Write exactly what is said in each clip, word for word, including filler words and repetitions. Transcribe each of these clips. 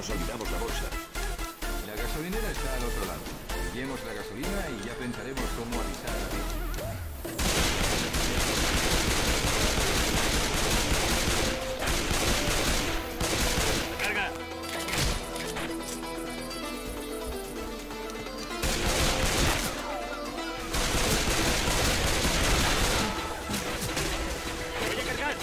nos olvidamos la bolsa. La gasolinera está al otro lado. Pillemos la gasolina y ya pensaremos cómo avisar a la víctima. ¡Carga! ¡Voy a cargar!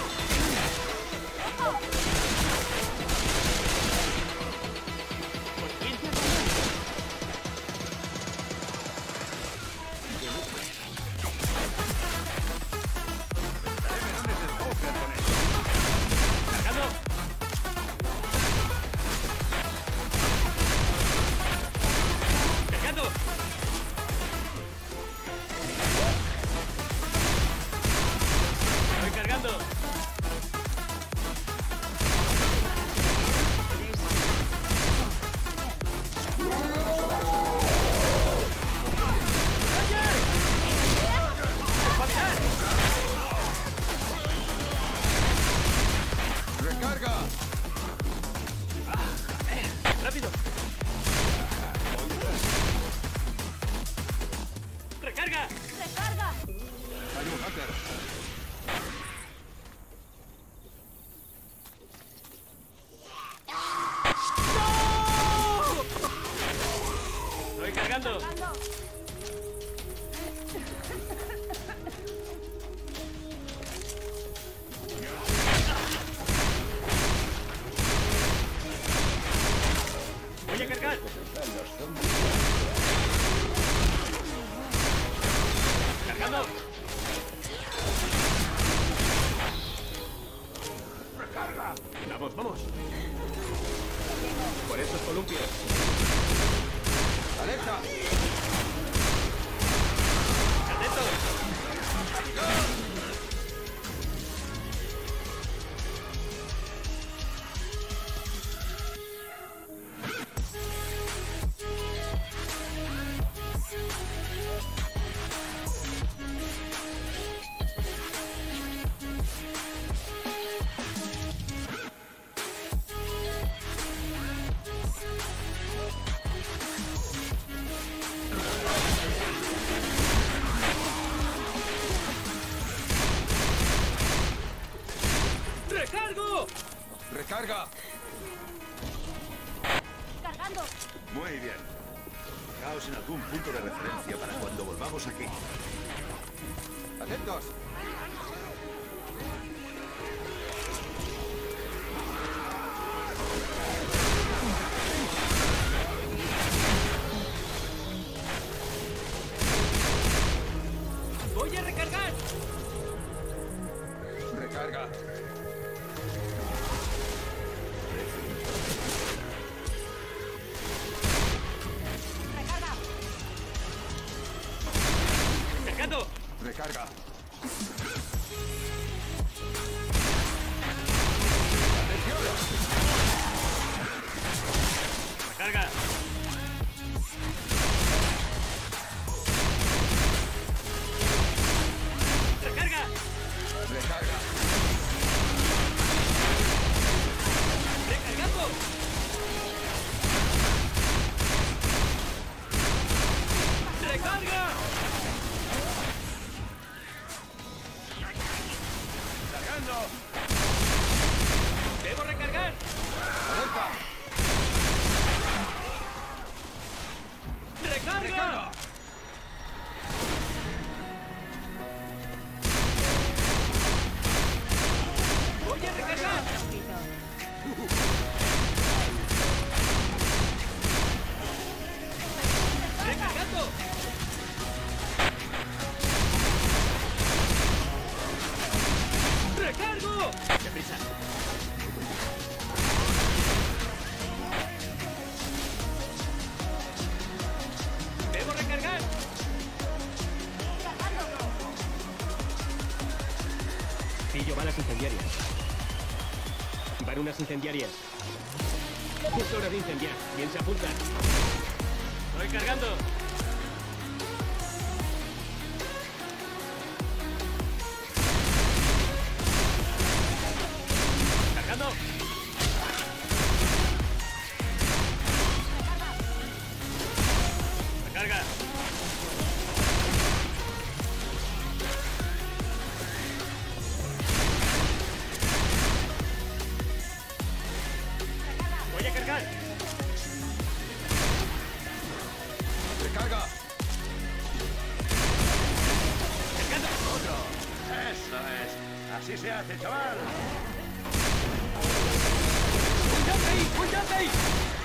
¡Recarga! ¡Cargando! Muy bien. Fijaos en algún punto de referencia para cuando volvamos aquí. ¡Atentos! ¡Voy a recargar! ¡Recarga! ¡Recarga! ¡Recarga! ¡Recarga! ¡Recarga! ¡Recargando! ¡Recarga! ¡Debo recargar! ¡Alerta! ¡Recarga! ¡Recarga! ¡Voy a recargar! ¡Recargando! ¡Recargo! ¡Deprisa! ¡Debo recargar! Pillo balas incendiarias. Van unas incendiarias. Es hora de incendiar. Bien se apunta. Estoy cargando. Cargando. Así se hace, chaval. ¡Cuidate ahí! ¡Cuidate ahí!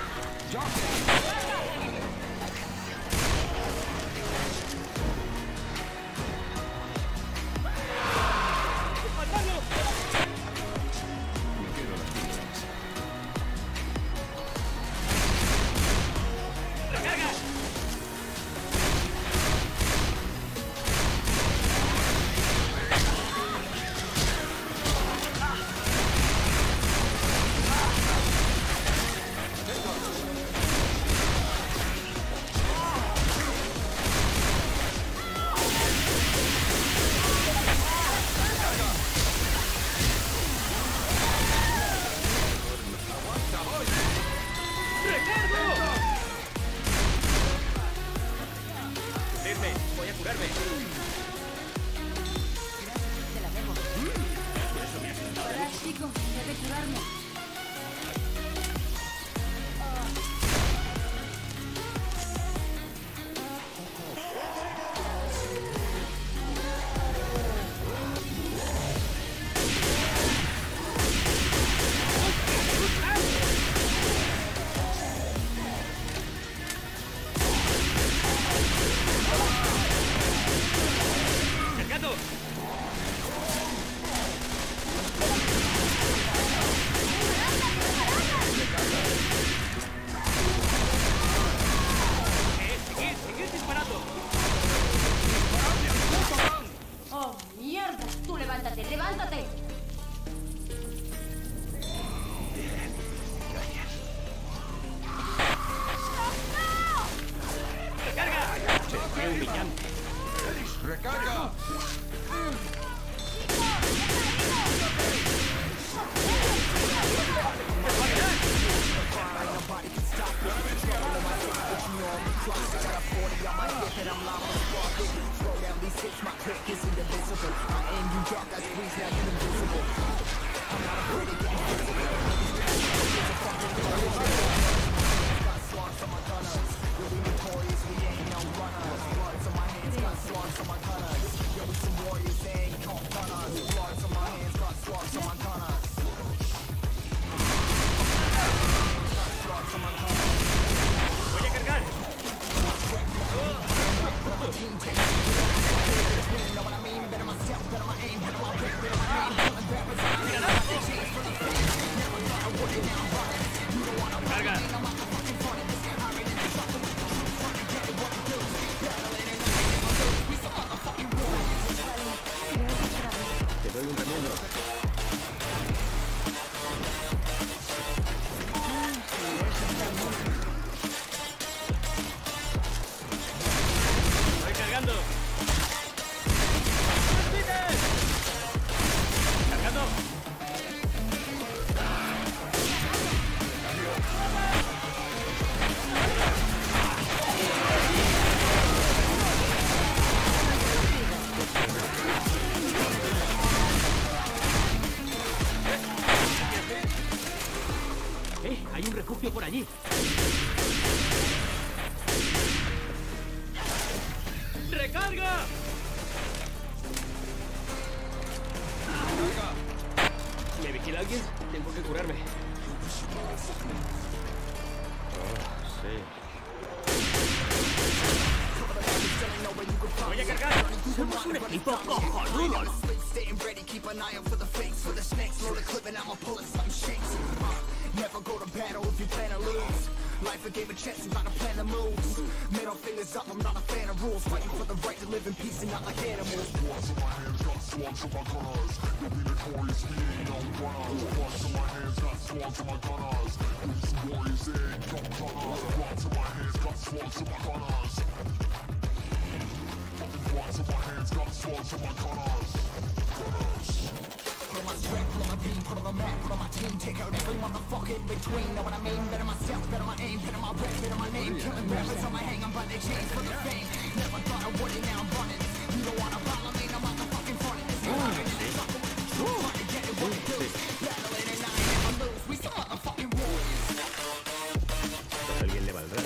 Me quedo las pilas. ¡Recarga! ¡Recarga! ¡Voy a cargar! ¡Carga! Te doy un remiendo. ¡Estoy cargando! ¡Cargando! ¡Eh! ¡Hay un refugio por allí! ¡Recarga! ¿Me vigila alguien? Tengo que curarme. ¡Voy a cargar! ¡Somos un equipo cojonudo! Staying ready, keep an eye out for the fakes, for the snakes, load a clip and I'ma pull it, something shakes. Uh, never go to battle if you plan to lose. Life a game of chess, you gotta plan the moves. Middle fingers up, I'm not a fan of rules. Fighting for the right to live in peace and not like animals. Swords in my hands, got swords in my gunners. You'll be notorious, me ain't no runners. Swords in my hands, got swords in my gunners. These warriors ain't no gunners. Swords in my hands, got swords in my gunners. Swords in my hands, got swords in my gunners. Put on my strength, put on my beam, put on the map, put on my team. Take out every motherfucker in between. Know what I mean? Better myself, better my aim, better my rep, better my name. Killing rappers on my hang, I'm by their chains for the fame. Never thought I would it, now I'm running. You don't wanna follow me, I'm motherfucking running. This is how it is, trying to get it what it do. Battling and I ain't never lose. We some motherfucking warriors. A alguien le valdrá.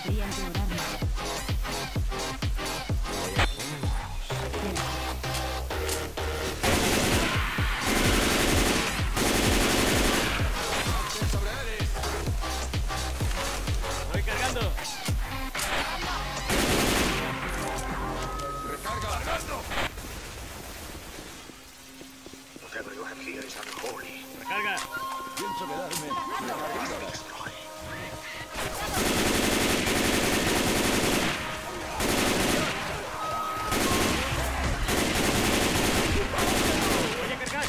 podría empeorar más. Voy cargando. ¡Recarga! ¡Cargando! Whatever you have here is unholy. Recarga. Pienso quedarme. Recargando. Voy a cargar.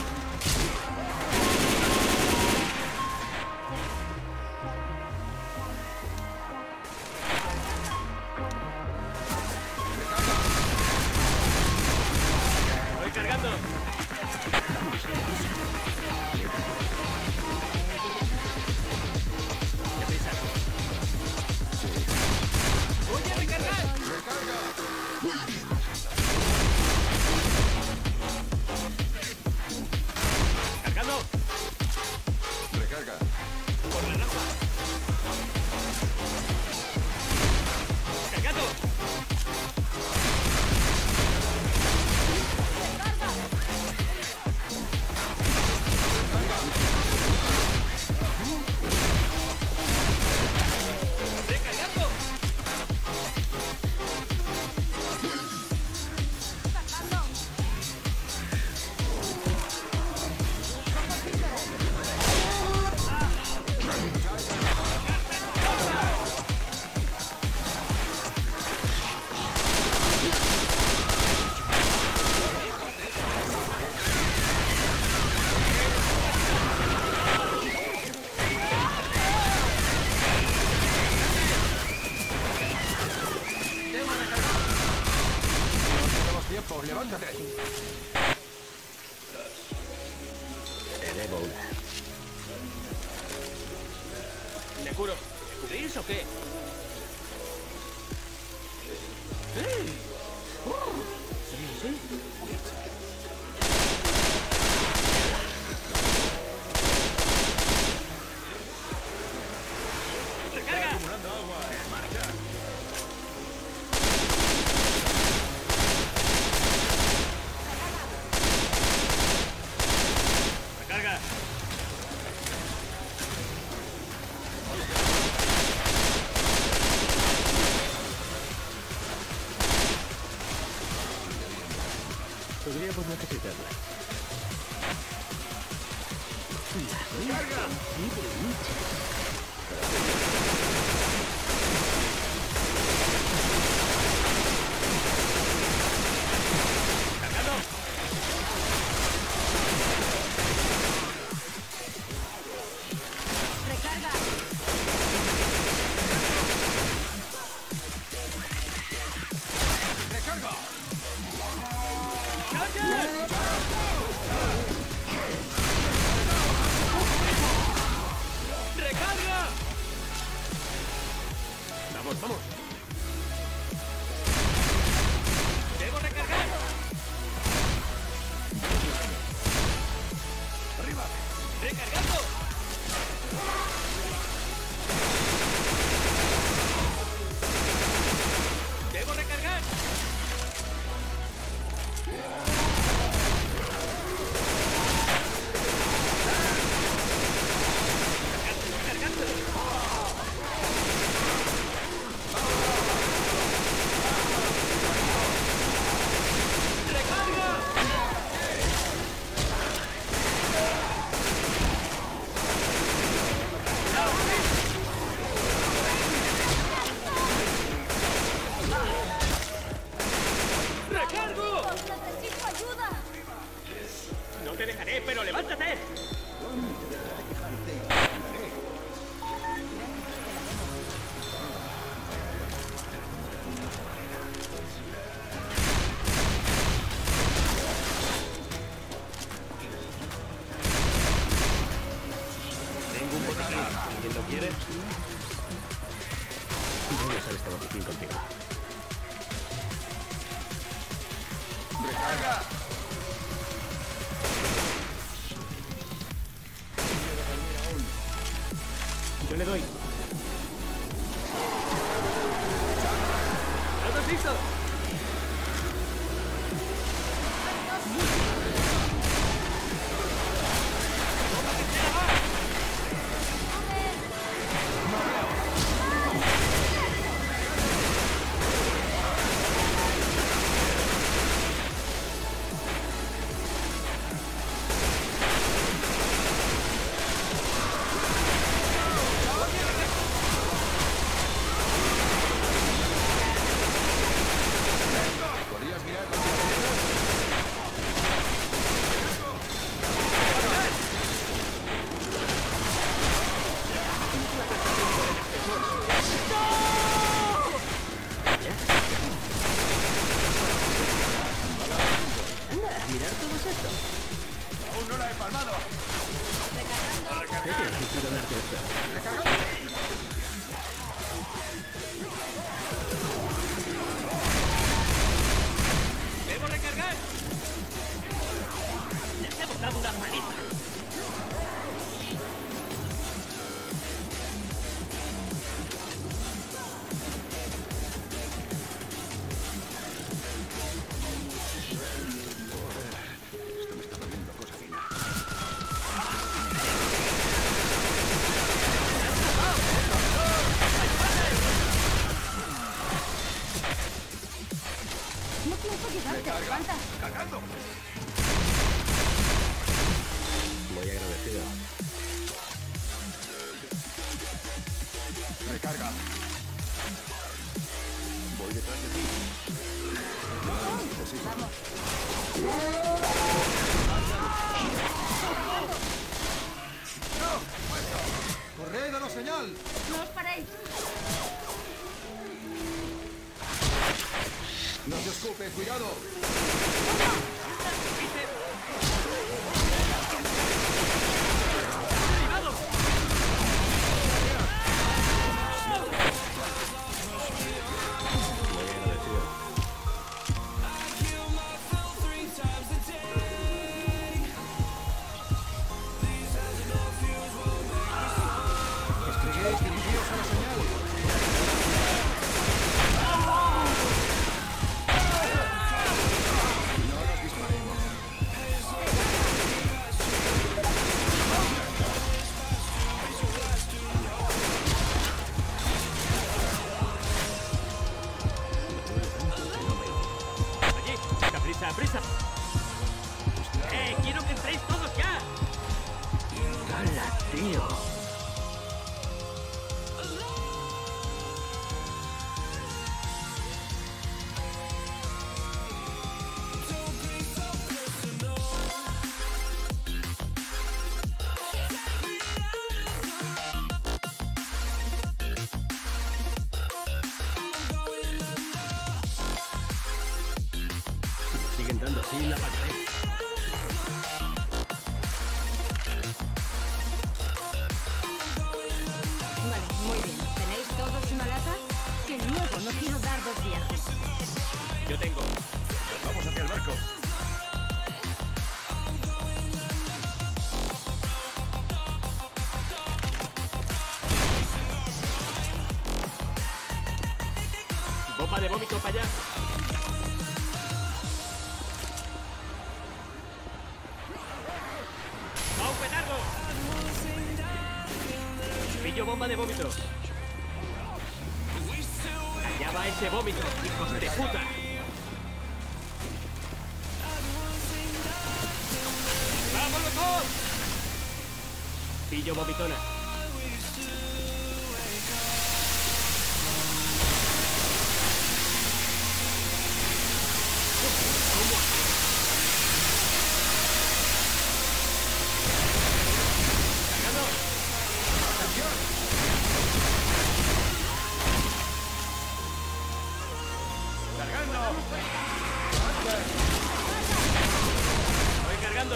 Voy cargando. Deprisa. Voy a recargar. Cargando. Recarga. Por la rampa. Cargando. Recargando. Tenemos tiempo. Levántate. Te debo una. ¿Me curo? ¿Me cubrís o qué? ¡Sí! Sí, sí. ¡Recarga! ¡Recarga! Podríamos necesitarla. ¡Recarga! ¡Cargando! Recarga. Recarga. ¡Recarga! Vamos, vamos. Debo recargar. Arriba. Recargando. Debo recargar. Cargando. ¡Recarga! ¡Recargo! Necesito ayuda. No te dejaré, pero levántate. Tengo un botiquín. ¿Alguien lo quiere? Voy a usar este botiquín contigo. Recarga. Yo le doy. momento! ¿Podrías mirar con la Anda, mirad todos esto. ¡Aún no la he palmado! ¿Qué te has hecho darte esto? ¡Debo recargar! ¡Les hemos dado una paliza! Esto me está volviendo cosa fina. No pienso ayudarte, aguanta. ¡Cargando! Muy agradecido. recarga? Voy detrás de ti. ¡Corred, danos señal! No os paréis. ¡No se escupe, cuidado! Muy agradecido. ¡Despleguéis, dirigidos a la señal! No nos disparemos. Allí, prisa, prisa. ¡Eh! ¡Quiero que entréis todos ya! ¡Hala, tío! Sigue entrando así la pared. Vale, muy bien. ¿Tenéis todos una lata? Que luego no quiero dar dos viajes. Yo tengo. Vamos hacia el barco. Bomba de vómito para allá. ¡Va un petardo! Pillo bomba de vómito. Allá va ese vómito, hijos de puta. ¡Vamos, locos! Pillo vomitona. Voy cargando.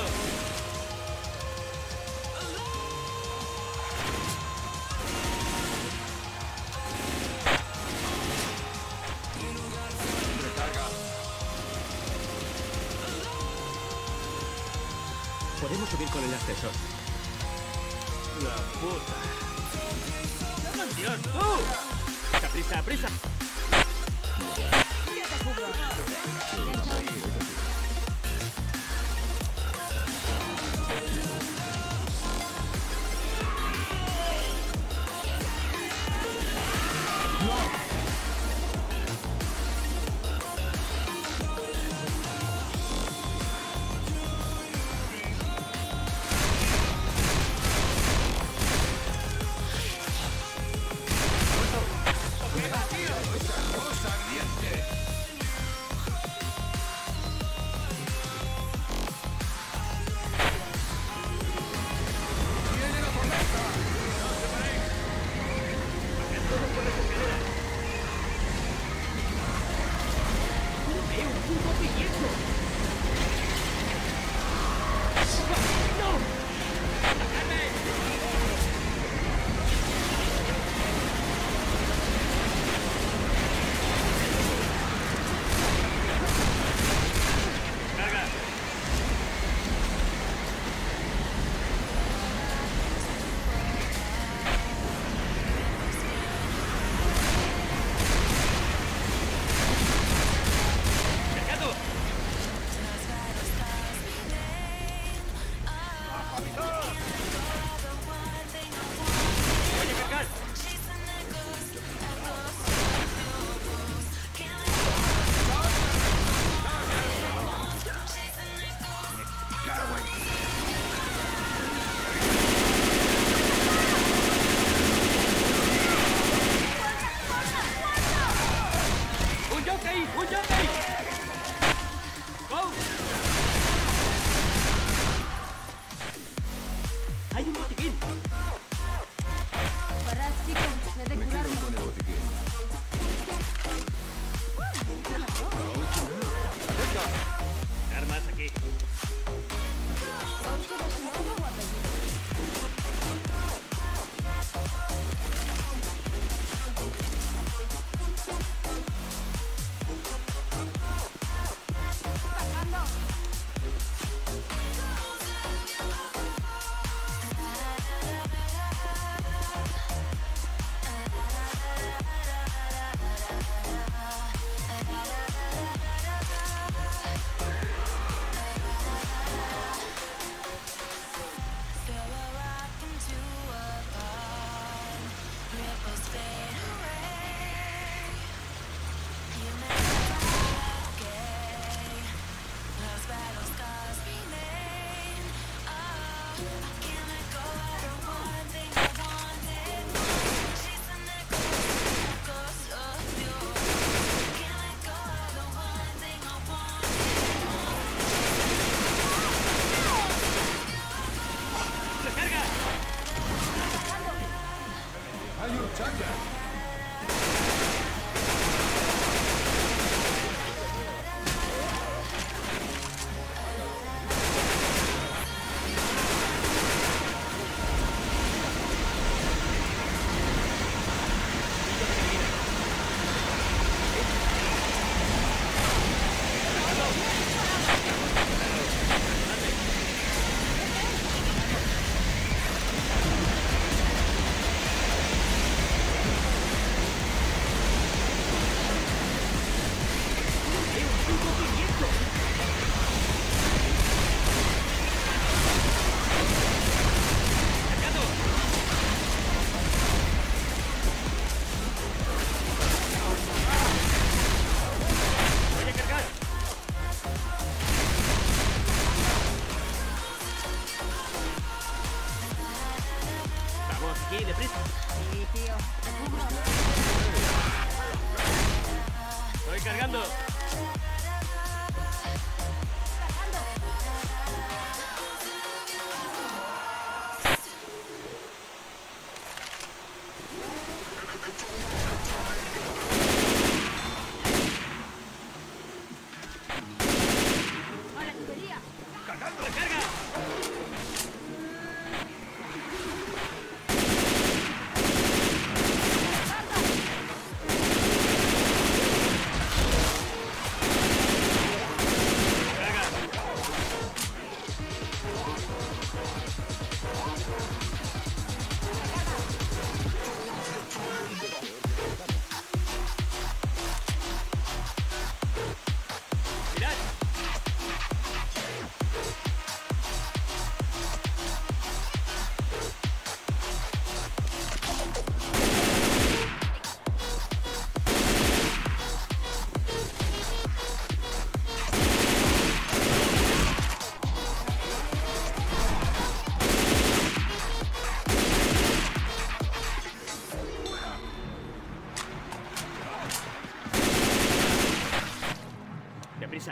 Podemos subir con el ascensor. La puta. ¡Dios, tú! ¡Prisa, prisa, prisa! Deprisa.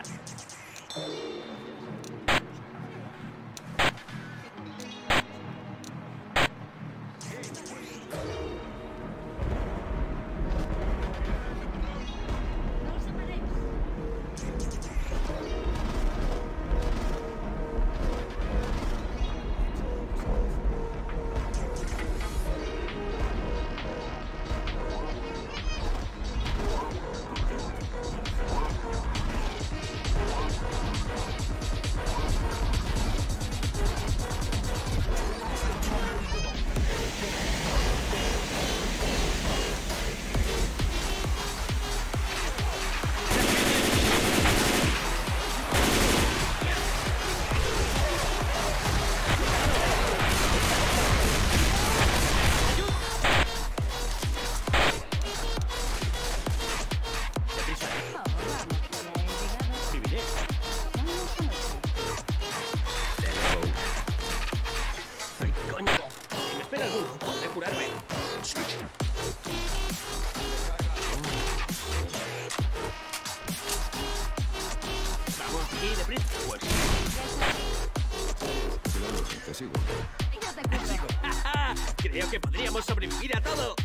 Creo que podríamos sobrevivir a todo.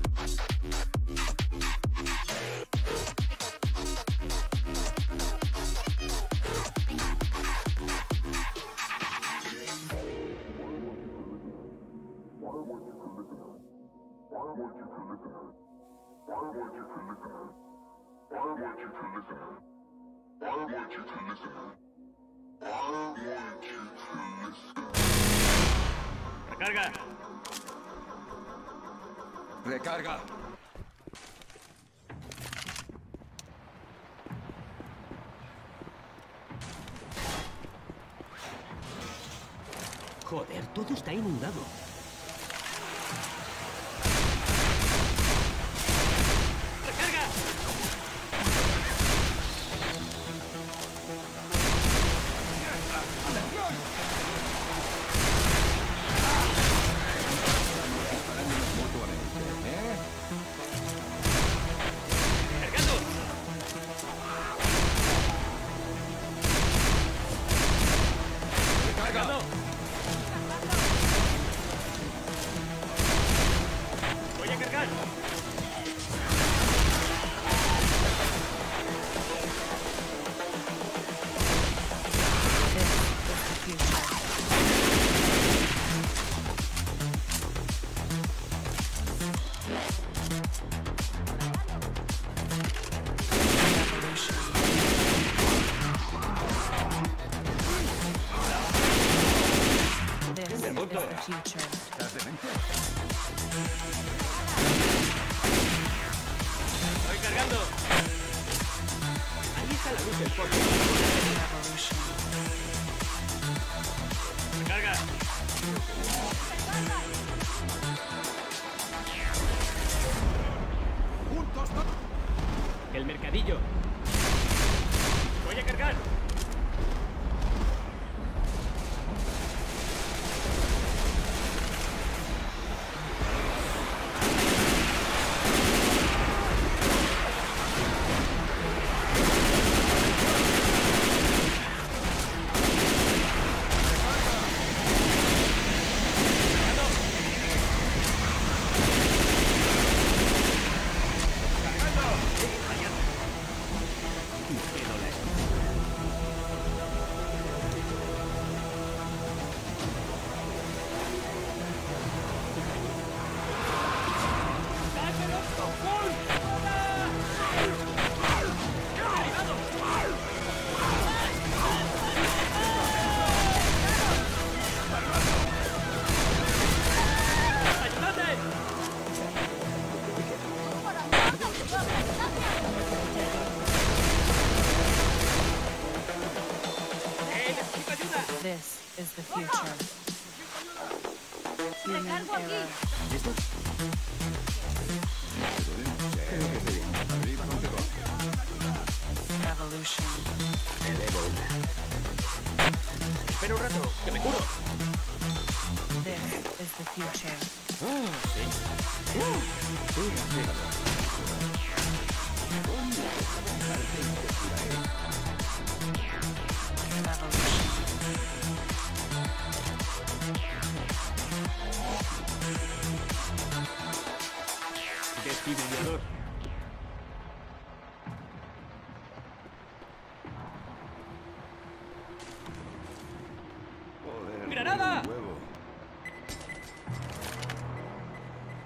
Recarga. Recarga. Joder, todo está inundado. ¡Recarga! ¿Estás demente? Estoy cargando. Ahí está la luz del foco. Recarga. ¡Juntos! El mercadillo. Voy a cargar. This is the future. Human era. ¿Listo? Revolution. Espera un rato, que me curo. This is the future. Oh, sí.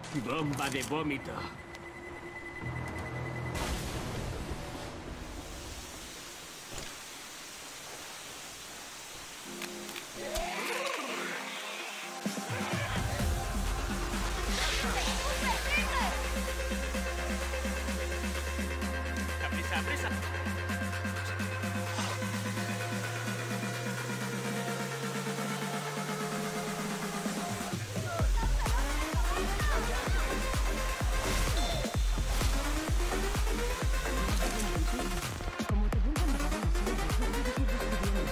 Bomba de vómito. ¡Prisa, prisa! Como te vuelvan a parar así, después puedes ir despidiéndote.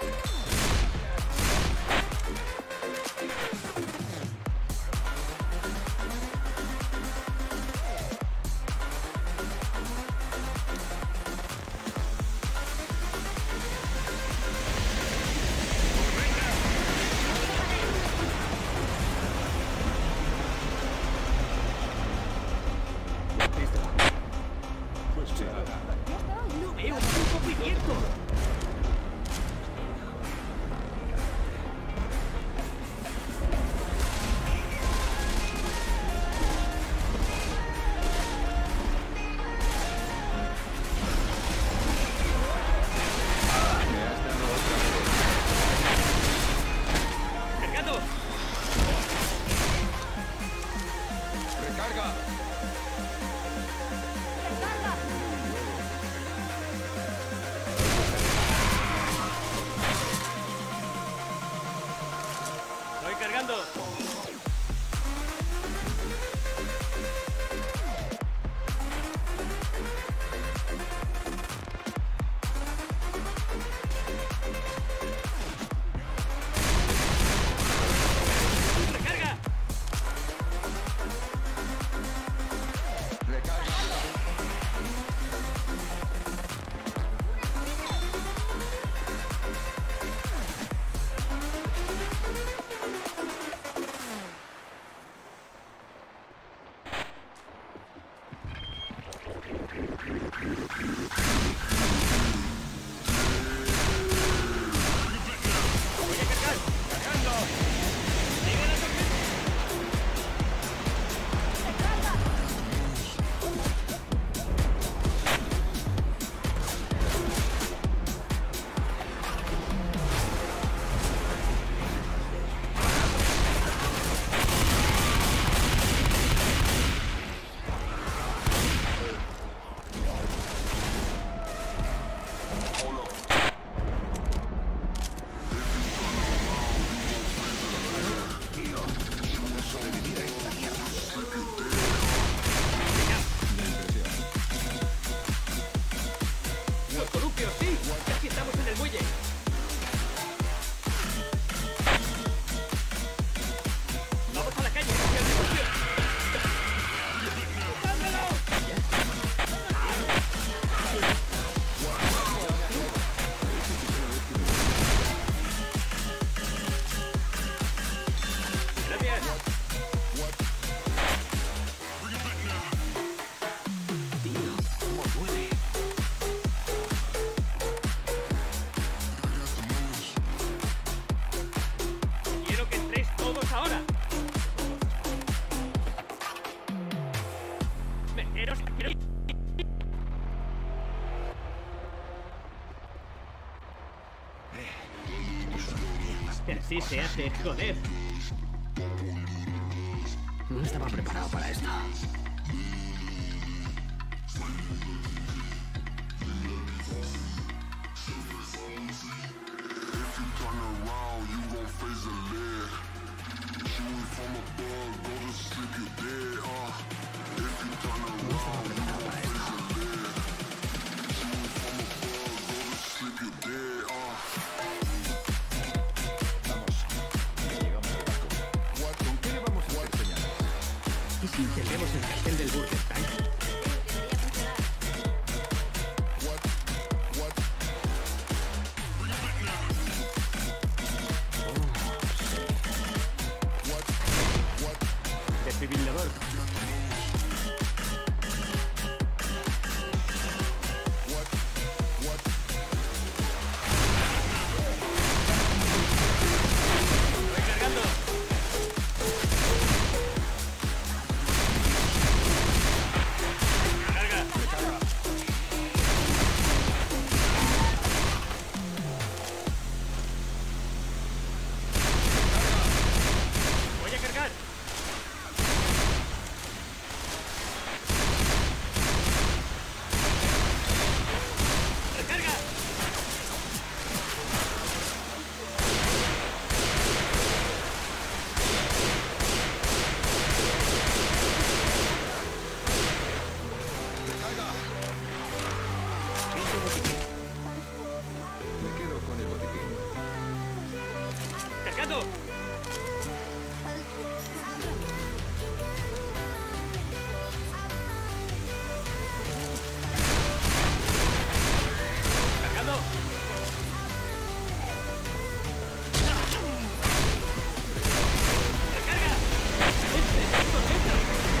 ¡No veo un movimiento! ¡Cargando! ¡Recarga! ¡Estoy cargando! ¡Recarga! ¡Recarga! ¡Voy a cargar! ¡Cargando! ¡Sigue la tormenta! ¡Los columpios, sí! ¡Aquí estamos en el muelle! ¡Vamos a la calle! ¡Hacia el negocio! ¡Dámelo! ¡Gracias! ¡Quiero que entréis todos ahora! ¡Meteros! quiero- Así se hace, joder. No estaba preparado para esto. ¿Con qué le vamos a hacer señales? ¿Y si encendemos el ¡Recarga! Piso botiquín. Me quedo con el botiquín. ¡Cargando! ¡Cargando! ¡Recarga! ¡Este! ¡Esto! ¡Esto!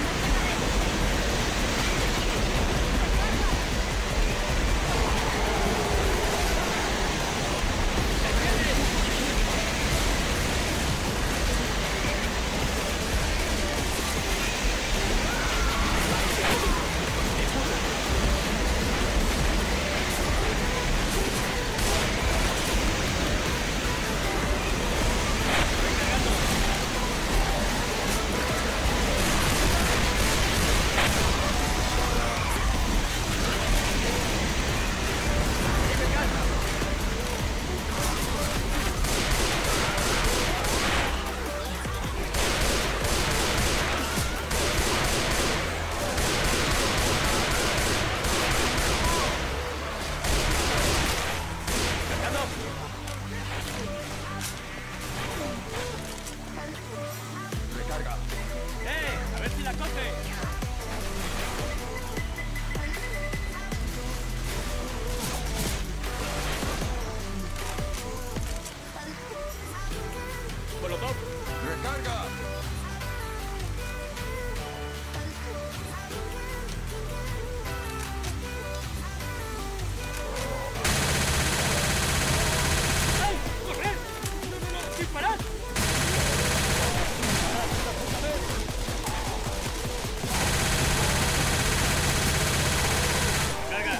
¡Recarga! ¡Eh! ¡A ver si la coge! Molotov. ¡Recarga! ¡Ay! ¡Corred! ¡No, no, no! ¡Disparad! ¡Carga!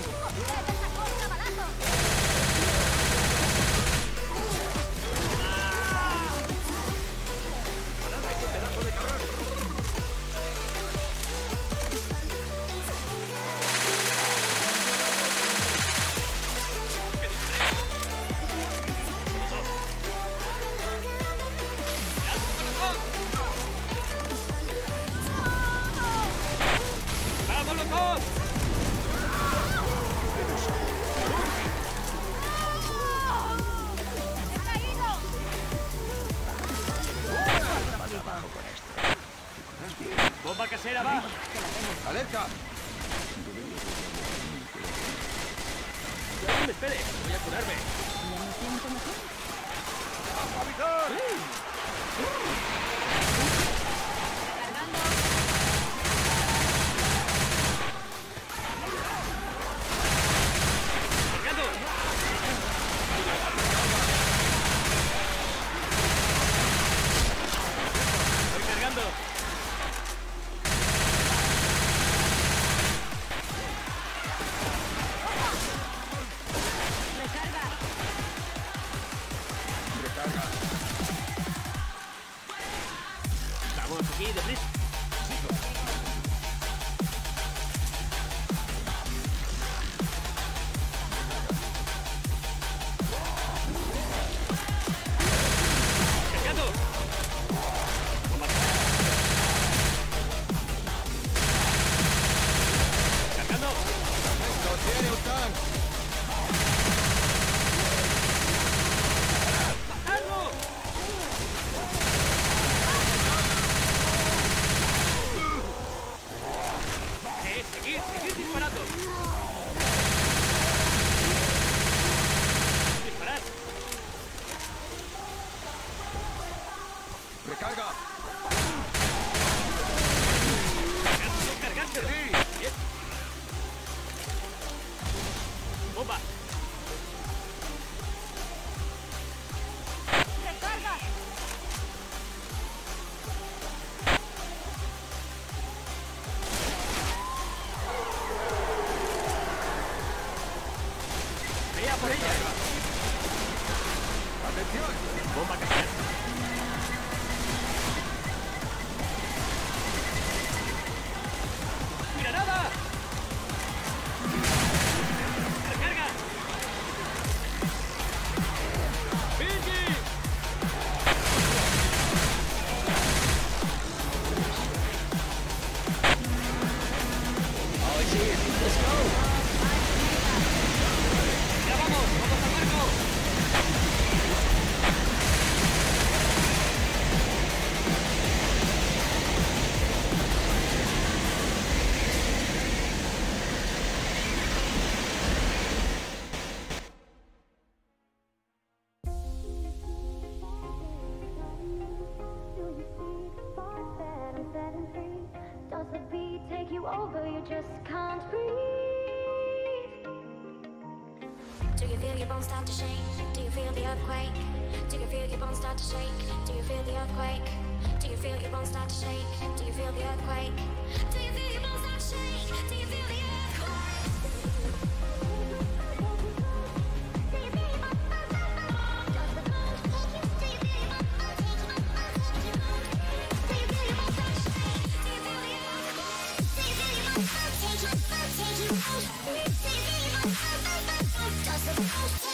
¡Vamos, locos! ¡Bomba casera, va! ¡Alerta! ¡No me espere! ¡Voy a curarme! ¡Cargando! ¡Estoy cargando! ¡Recarga! ¡Vamos aquí, deprisa! ¡Cargando! ¡Bomba casera! ¡Cargando! ¡Esto tiene un tank! ¡Matadlo! ¡Eh! ¡Seguid! ¡Seguid disparando! ¡Disparad! ¡Recarga! ¡Cargárselo! ¡Cargárselo! Bien. ¡Bomba! ¡Vea por ella! ¡Atención! ¡Bomba casera! ¡Granada! ¡Recarga! ¡Billy! Oh, sí, let's go. you feel your bones start to shake? Do you feel the earthquake? Do you feel your bones start to shake? Do you feel the earthquake? Do you feel your bones start to shake? Do you feel the earthquake? Do you feel your bones start to shake? Do you feel the earthquake?